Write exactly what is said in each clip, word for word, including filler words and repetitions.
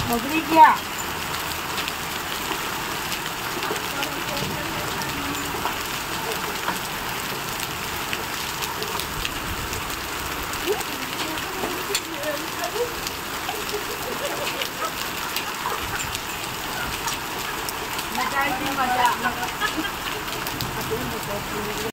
બગડી ગયા. મજા મજા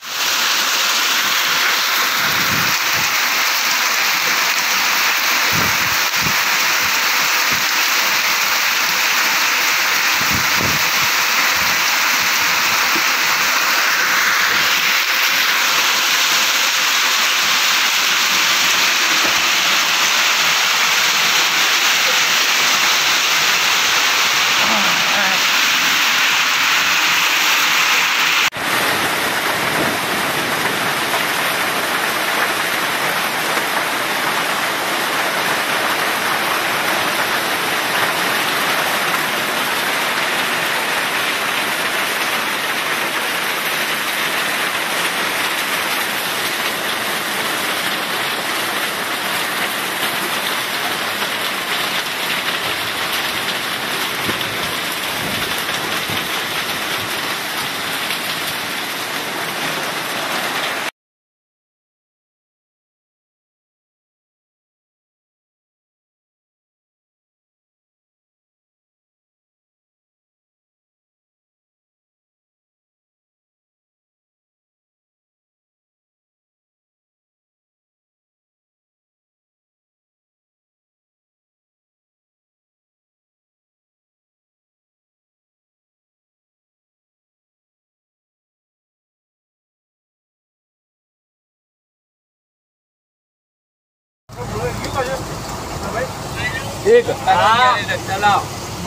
एक चलाओ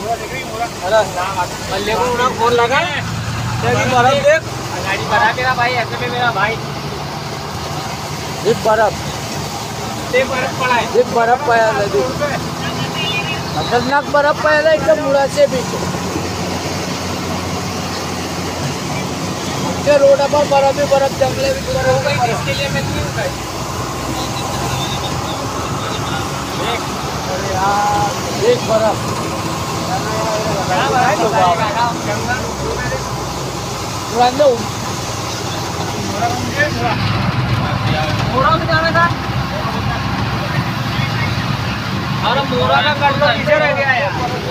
बल्ले को उन्हें फोन लगा बर्फ देख गाड़ी बढ़ा मेरा भाई ऐसे में मेरा भाई एक बर्फ एक बर्फ पड़ा है एक बर्फ पाया खतरनाक बर्फ पाया एकदम मुड़ा से बीच रोड पर बर्फ ही बर्फ जंगले भी हो गई इसके लिए मैं नहीं हूँ एक बर्फ मोरा में जाना था और मोरा का कर लो पीछे रह गया यार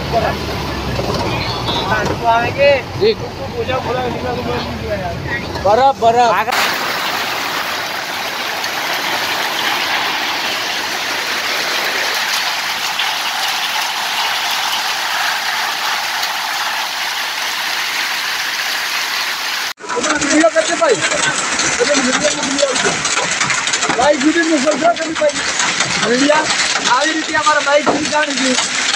बर्फ बर्फ भाई बाइक वीडियो में सोचा कभी भाई मीडिया આવી રીતે અમારા બાઈક ની કાઢી ગયું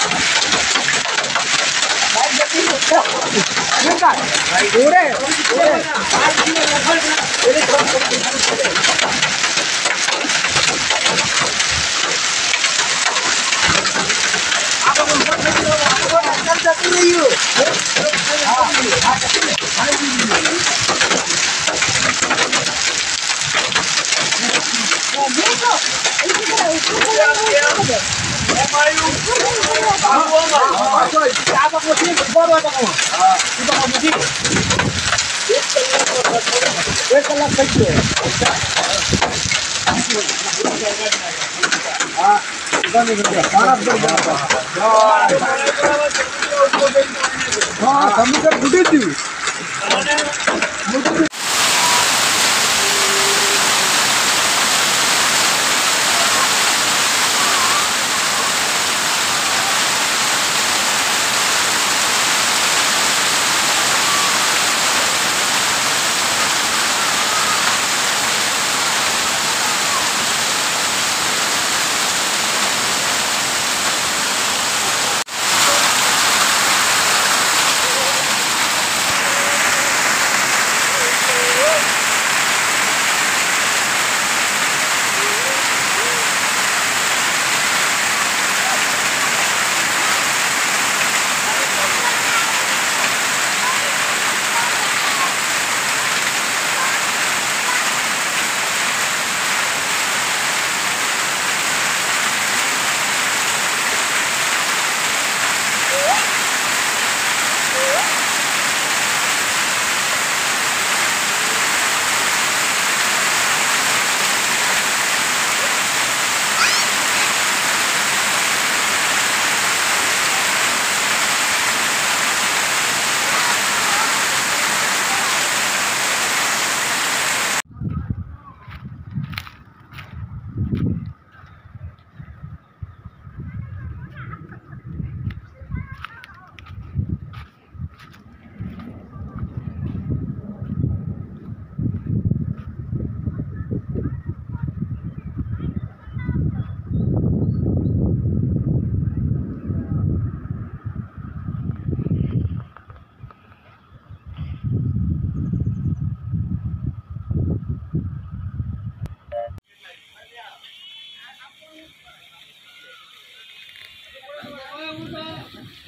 બાઈક જતી શું કા ભાઈ ઓરે ઓરે એને ક્રોસ કરી આ તો બોલ અંદર જતી રહ્યું હા હા एक कलाक થઈ ગયો હા ઉગાની ગયા સારા પર ગયા હા કમ્પ્યુટર ફૂટી ગયું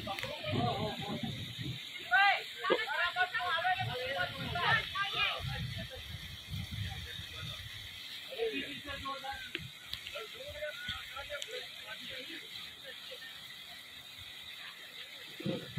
Thank you.